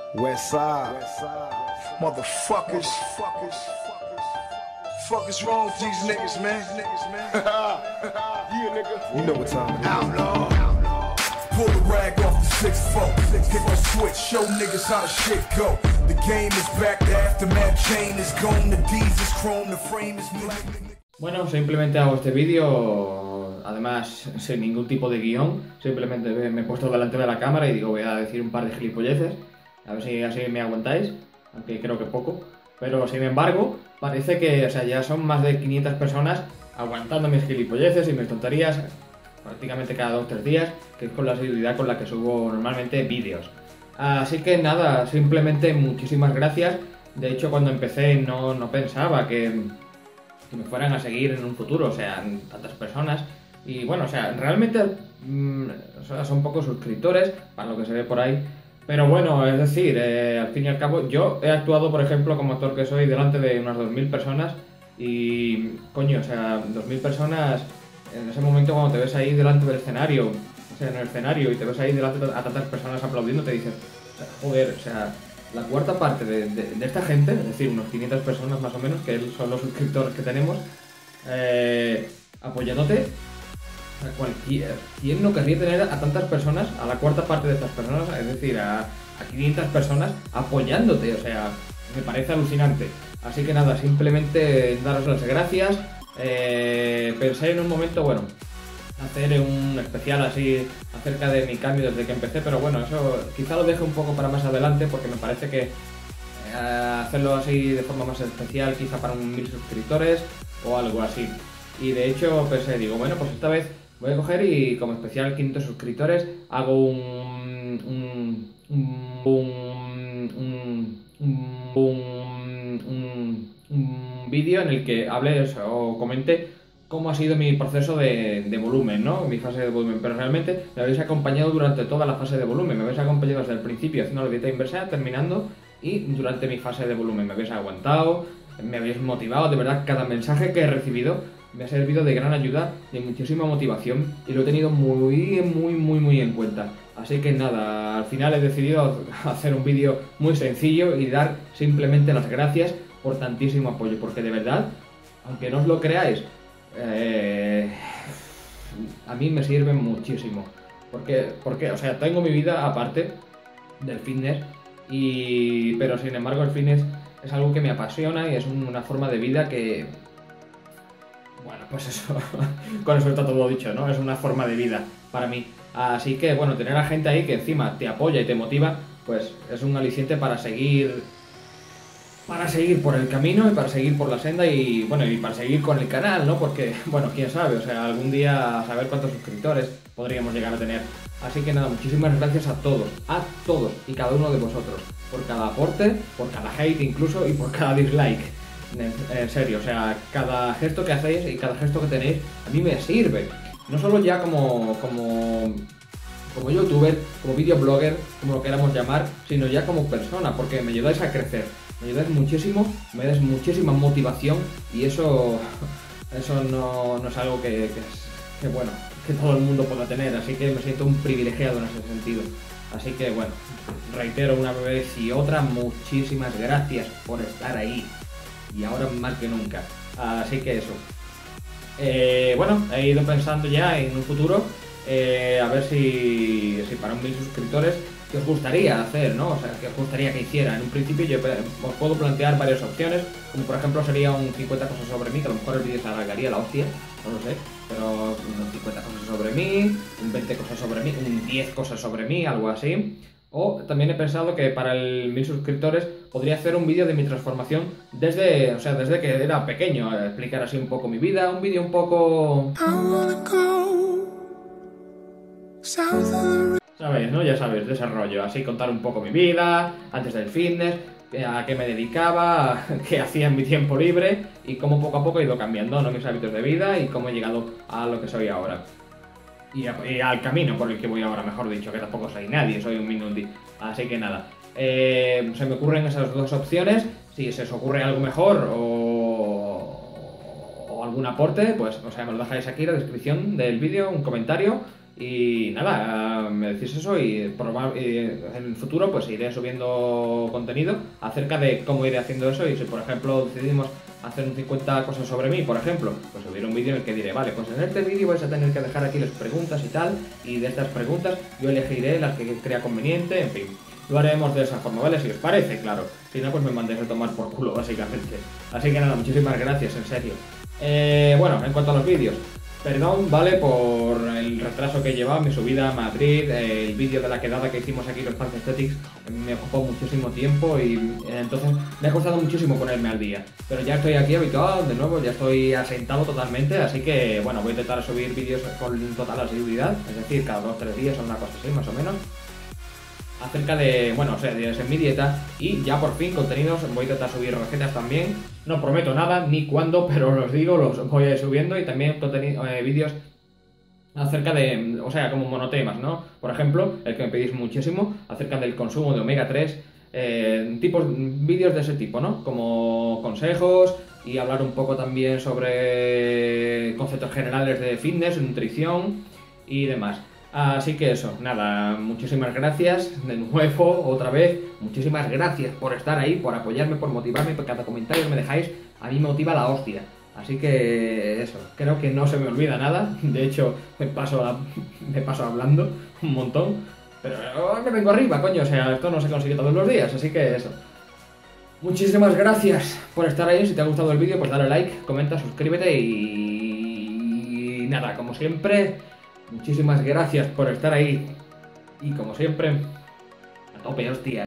West side. Motherfuckers. Fuck is wrong with these niggas, man? Yeah, nigga. You know what time it is. Outlaw. Pull the rag off the 6-4. Hit the switch, show niggas how the shit go. The game is back, the aftermath chain is gone. The D's is chrome, the frame is black. Bueno, simplemente hago este vídeo, además sin ningún tipo de guión, simplemente me he puesto delante de la cámara y digo voy a decir un par de gilipolleces, a ver si así me aguantáis, aunque creo que poco, pero sin embargo parece que ya son más de 500 personas aguantando mis gilipolleces y mis tonterías prácticamente cada 2 o 3 días, que es con la asiduidad con la que subo normalmente vídeos. Así que nada, simplemente muchísimas gracias. De hecho, cuando empecé no pensaba que me fueran a seguir en un futuro, tantas personas. Y bueno, realmente son pocos suscriptores, para lo que se ve por ahí. Pero bueno, es decir, al fin y al cabo, yo he actuado, por ejemplo, como actor que soy, delante de unas 2000 personas. Y, coño, 2000 personas, en ese momento cuando te ves ahí delante del escenario, en el escenario, y te ves ahí delante a tantas personas aplaudiendo, te dices, joder, la cuarta parte de esta gente, es decir, unos 500 personas más o menos, que son los suscriptores que tenemos, apoyándote. ¿Quién no querría tener a tantas personas, a la cuarta parte de estas personas, es decir, a 500 personas apoyándote? Me parece alucinante. Así que nada, simplemente daros las gracias. Pensé en un momento, bueno, hacer un especial así acerca de mi cambio desde que empecé, pero bueno, eso quizá lo deje un poco para más adelante, porque me parece que hacerlo así de forma más especial, quizá para 1000 suscriptores o algo así. Y de hecho pensé, digo, bueno, pues esta vez voy a coger y como especial 500 suscriptores hago un vídeo en el que hable o comente cómo ha sido mi proceso de volumen, ¿no? Mi fase de volumen, pero realmente me habéis acompañado durante toda la fase de volumen, me habéis acompañado desde el principio haciendo la dieta inversa, terminando, y durante mi fase de volumen me habéis aguantado, me habéis motivado, de verdad, cada mensaje que he recibido me ha servido de gran ayuda, de muchísima motivación, y lo he tenido muy en cuenta. Así que nada, al final he decidido hacer un vídeo muy sencillo y dar simplemente las gracias por tantísimo apoyo, porque de verdad, aunque no os lo creáis, a mí me sirve muchísimo. Porque tengo mi vida aparte del fitness, pero sin embargo el fitness es algo que me apasiona y es una forma de vida que, bueno, pues eso, con eso está todo dicho, ¿no? Es una forma de vida para mí. Así que, bueno, tener a gente ahí que encima te apoya y te motiva, pues es un aliciente para seguir por el camino y para seguir por la senda y, bueno, y para seguir con el canal, ¿no? Porque, bueno, quién sabe, algún día a saber cuántos suscriptores podríamos llegar a tener. Así que nada, muchísimas gracias a todos y cada uno de vosotros, por cada aporte, por cada hate incluso y por cada dislike. En serio, cada gesto que hacéis y cada gesto que tenéis a mí me sirve. No solo ya como youtuber, como videoblogger, como lo queramos llamar, sino ya como persona, porque me ayudáis a crecer. Me ayudáis muchísimo, me dais muchísima motivación y eso no es algo que todo el mundo pueda tener, así que me siento un privilegiado en ese sentido. Así que bueno, reitero una vez y otra, muchísimas gracias por estar ahí y ahora más que nunca. Así que eso. Bueno, he ido pensando ya en un futuro, a ver si para 1000 suscriptores, ¿qué os gustaría hacer, no? ¿Qué os gustaría que hiciera? En un principio yo os puedo plantear varias opciones, como por ejemplo sería un 50 cosas sobre mí, que a lo mejor el vídeo se alargaría la hostia, no lo sé, pero un 50 cosas sobre mí, un 20 cosas sobre mí, un 10 cosas sobre mí, algo así. O también he pensado que para el 1000 suscriptores podría hacer un vídeo de mi transformación desde que era pequeño, explicar así un poco mi vida, un vídeo un poco... ¿Sabéis, no? Ya sabéis, desarrollo, así contar un poco mi vida, antes del fitness, a qué me dedicaba, qué hacía en mi tiempo libre y cómo poco a poco he ido cambiando, ¿no?, mis hábitos de vida y cómo he llegado a lo que soy ahora. Y al camino por el que voy ahora, mejor dicho, que tampoco soy nadie, soy un minuti. Así que nada, se me ocurren esas dos opciones. Si se os ocurre algo mejor o algún aporte, pues me lo dejáis aquí en la descripción del vídeo, un comentario. Y nada, me decís eso y en el futuro pues iré subiendo contenido acerca de cómo iré haciendo eso. Y si por ejemplo decidimos hacer un 50 cosas sobre mí, por ejemplo, pues subir un vídeo en el que diré, vale, pues en este vídeo vais a tener que dejar aquí las preguntas y tal, y de estas preguntas yo elegiré las que crea conveniente, en fin. Lo haremos de esa forma, ¿vale? Si os parece, claro. Si no, pues me mandéis a tomar por culo, básicamente. Así que nada, muchísimas gracias, en serio. Bueno, en cuanto a los vídeos, perdón, ¿vale? Por el retraso que he llevado, mi subida a Madrid, el vídeo de la quedada que hicimos aquí los Fans Aesthetics me ocupó muchísimo tiempo y entonces me ha costado muchísimo ponerme al día. Pero ya estoy aquí habituado, de nuevo, ya estoy asentado totalmente, así que bueno, voy a intentar subir vídeos con total asiduidad, es decir, cada 2 o 3 días o una cosa así, más o menos. Acerca de, bueno, o sea, días en mi dieta y ya por fin contenidos, voy a intentar subir recetas también, no prometo nada ni cuándo, pero los digo, los voy a ir subiendo y también vídeos acerca de, o sea, como monotemas, ¿no? Por ejemplo, el que me pedís muchísimo, acerca del consumo de omega 3, vídeos de ese tipo, ¿no? Como consejos y hablar un poco también sobre conceptos generales de fitness, nutrición y demás. Así que eso, nada, muchísimas gracias de nuevo, otra vez, muchísimas gracias por estar ahí, por apoyarme, por motivarme, por cada comentario que me dejáis, a mí me motiva la hostia. Así que eso, creo que no se me olvida nada, de hecho me paso hablando un montón, pero me vengo arriba, coño, o sea, esto no se consigue todos los días, así que eso. Muchísimas gracias por estar ahí, si te ha gustado el vídeo pues dale like, comenta, suscríbete y nada, como siempre, muchísimas gracias por estar ahí y como siempre, a tope, hostia.